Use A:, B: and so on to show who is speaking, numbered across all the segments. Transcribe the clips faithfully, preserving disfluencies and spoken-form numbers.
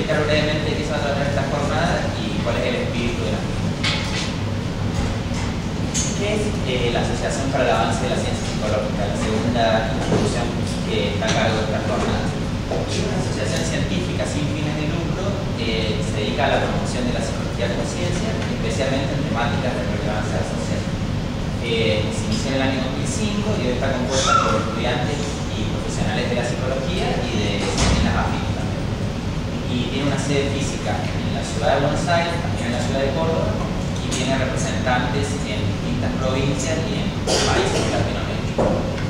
A: explicar brevemente qué se va a tratar esta jornada y cuál es el espíritu de la misma. ¿Qué es eh, la Asociación para el Avance de la Ciencia Psicológica? La segunda institución que está a cargo de esta jornada. Es una asociación científica sin fines de lucro que se dedica a la promoción de la psicología como ciencia, especialmente en temáticas de relevancia social. Eh, se inició en el año dos mil cinco y hoy está compuesta por estudiantes y profesionales de la psicología y de disciplinas afines también. Y tiene una sede física en la ciudad de Buenos Aires, también en la ciudad de Córdoba, y tiene representantes en distintas provincias y en países de Latinoamérica.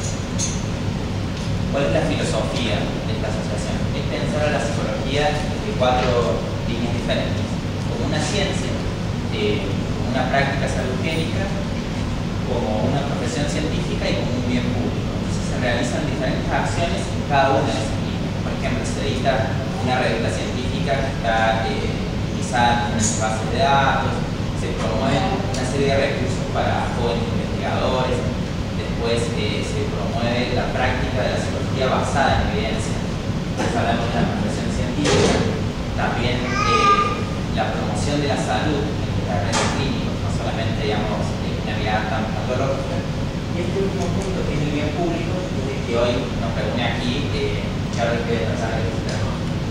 A: ¿Cuál es la filosofía de esta asociación? Es pensar a la psicología de cuatro líneas diferentes: como una ciencia, eh, como una práctica saludgénica, como una profesión científica y como un bien público. Entonces se realizan diferentes acciones en cada una de esas líneas. Por ejemplo, se edita una revista científica que está eh, utilizada en diferentes bases de datos, se promueven una serie de recursos para jóvenes investigadores, después eh, se promueve la práctica de la psicología basada en evidencia. Entonces hablamos de la profesión científica, también eh, la promoción de la salud en terrenos clínicos, no solamente, digamos, tan patológica. Y este último punto, que es el bien público, es el que hoy nos reúne aquí, eh, Charles que tratar de visitar.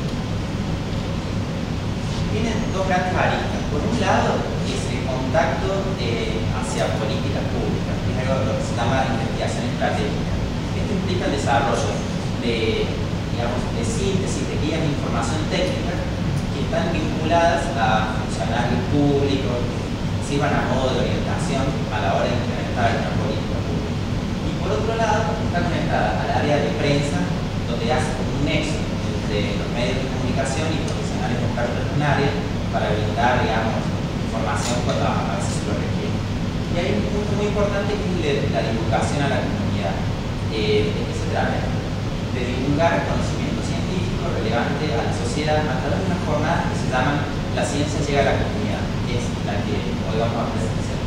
A: Tienen dos grandes aristas. Por un lado, es el contacto eh, hacia políticas públicas, que es algo que se llama investigación estratégica. Esto implica el desarrollo de, digamos, de síntesis de guías de información técnica que están vinculadas a funcionarios públicos, sirvan a modo de orientación a la hora de implementar una política pública. Y por otro lado, está conectada al área de prensa, donde hace un nexo entre los medios de comunicación y profesionales expertos en un área para brindar, digamos, información cuando a veces se lo requiere. Y hay un punto muy importante que es la divulgación a la comunidad. Eh, ¿De qué se trata? De divulgar conocimiento científico relevante a la sociedad a través de unas jornadas que se llaman La Ciencia Llega a la Comunidad, que es la que hoy vamos a presenciar.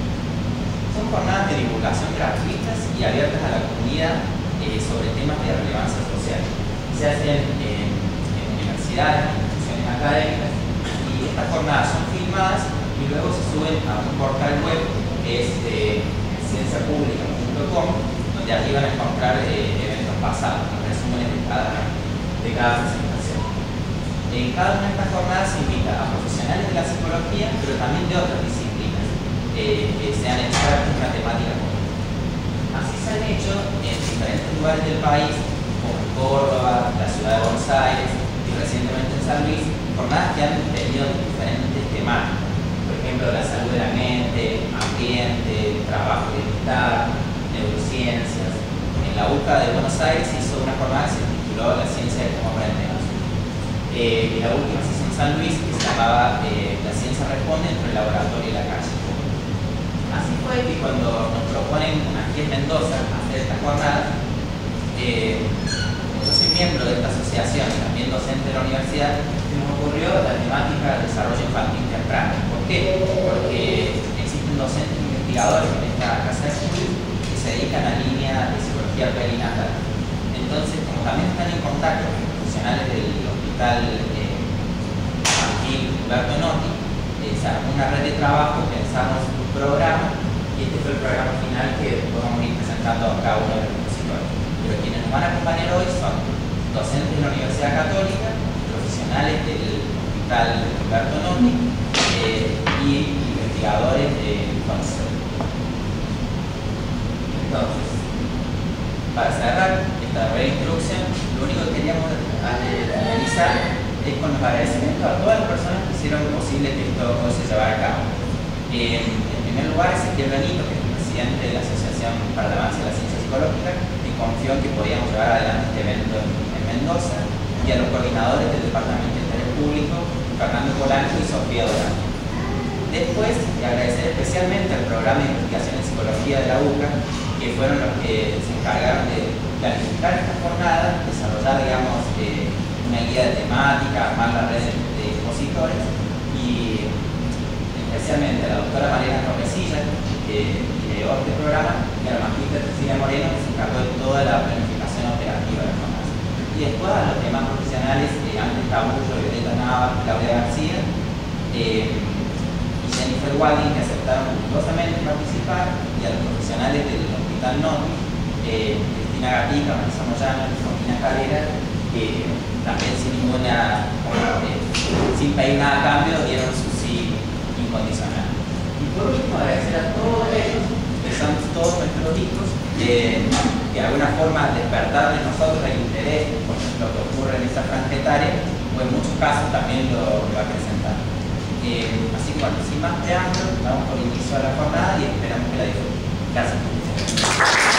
A: Son jornadas de divulgación gratuitas y abiertas a la comunidad eh, sobre temas de relevancia social. Se hacen en, en universidades, en instituciones académicas, y estas jornadas son filmadas y luego se suben a un portal web que es eh, ciencia pública punto com, donde allí van a encontrar eh, eventos pasados, los resúmenes de cada, de cada presentación. En cada una de estas jornadas se invita a profesionales de la psicología, pero también de otras disciplinas, eh, que sean expertos en una temática común. Así se han hecho en diferentes lugares del país, como en Córdoba, la ciudad de Buenos Aires y recientemente en San Luis, jornadas que han tenido diferentes temáticas. Por ejemplo, la salud de la mente, ambiente, trabajo y bienestar, neurociencias. En la U C A de Buenos Aires se hizo una jornada que se tituló La Ciencia de cómo aprendemos. Eh, y la última se hizo en San Luis, que se llamaba eh, La Ciencia Responde entre el laboratorio y la calle. Así fue que cuando nos proponen aquí en Mendoza hacer esta jornada, eh, yo soy miembro de esta asociación y también docente de la universidad, se nos ocurrió la temática del desarrollo infantil temprano. ¿Por qué? Porque existen docentes e investigadores en esta casa de estudios que se dedican a la línea de psicología perinatal. Entonces, como también están en contacto con profesionales del hospital eh, infantil Humberto Notti, eh, se armó una red de trabajo, pensamos un programa y este fue el programa final que podemos ir presentando a cada uno de los expositores. Pero quienes nos van a acompañar hoy son docentes de la Universidad Católica, profesionales del hospital Humberto Notti eh, y investigadores de CONICET. Entonces, para cerrar esta breve introducción, lo único que queríamos analizar es con los agradecimientos a todas las personas que hicieron posible que esto hoy se llevara a cabo. Eh, en primer lugar, Ezequiel Benito, que es el presidente de la Asociación para el Avance de la Ciencia Psicológica, que confió en que podíamos llevar adelante este evento en, en Mendoza, y a los coordinadores del Departamento de Interés Público, Fernando Polanco y Sofía Dorán. Después, de agradecer especialmente al programa de investigación en psicología de la U C A, que fueron los que se encargaron de planificar esta jornada, desarrollar, digamos, eh, una guía de temática, armar la red de, de expositores, y especialmente a la doctora Mariana Torresilla, que ideó este programa, y a la magíster Cecilia Moreno, que se encargó de toda la planificación operativa de la jornada. Y después a los demás profesionales, eh, antes Cabullo, Violeta Nava, Claudia García eh, y Jennifer Walding, que aceptaron gustosamente participar, y a los profesionales del Hospital Noti, eh, Cristina Gatica, Marisa Moyano y Romina Calera, que también sin ninguna, eh, sin pedir nada a cambio, dieron su sí incondicional. Y por último, agradecer a todos ellos, que son todos nuestros hijos, eh, que de alguna forma despertaron en nosotros el interés por lo que ocurre en esa franja etaria, o en muchos casos también lo, lo acrecentaron. Eh, así que bueno, sin más preámbulos, damos por inicio a la jornada y esperamos que la disfruten. Gracias.